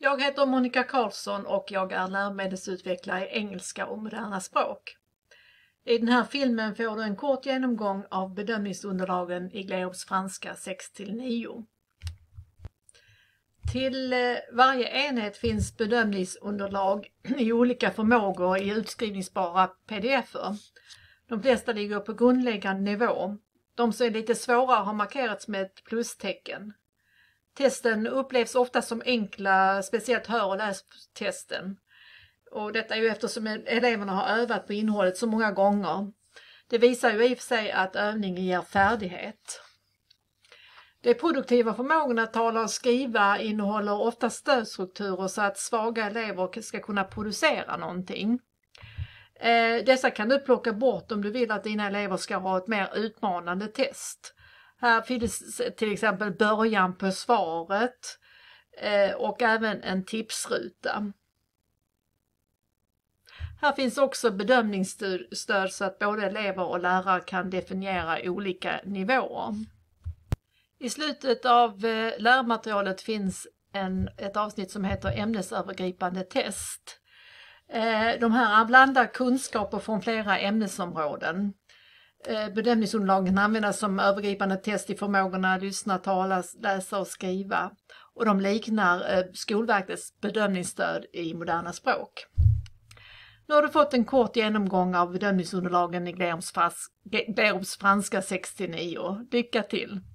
Jag heter Monica Karlsson och jag är läromedelsutvecklare i engelska och moderna språk. I den här filmen får du en kort genomgång av bedömningsunderlagen i Glerups franska 6-9. Till varje enhet finns bedömningsunderlag i olika förmågor i utskrivningsbara pdf-er. De flesta ligger på grundläggande nivå. De som är lite svårare har markerats med ett plustecken. Testen upplevs ofta som enkla, speciellt hör- och lästesten. Och detta är ju eftersom eleverna har övat på innehållet så många gånger. Det visar ju i och för sig att övningen ger färdighet. De produktiva förmågorna att tala och skriva innehåller ofta stödstrukturer så att svaga elever ska kunna producera någonting. Dessa kan du plocka bort om du vill att dina elever ska ha ett mer utmanande test. Här finns till exempel början på svaret och även en tipsruta. Här finns också bedömningsstöd så att både elever och lärare kan definiera olika nivåer. I slutet av lärmaterialet finns ett avsnitt som heter ämnesövergripande test. De här blandar kunskaper från flera ämnesområden. Bedömningsunderlagen används som övergripande test i förmågorna att lyssna, tala, läsa och skriva. Och de liknar Skolverkets bedömningsstöd i moderna språk. Nu har du fått en kort genomgång av bedömningsunderlagen i Glerups franska 6-9. Lycka till!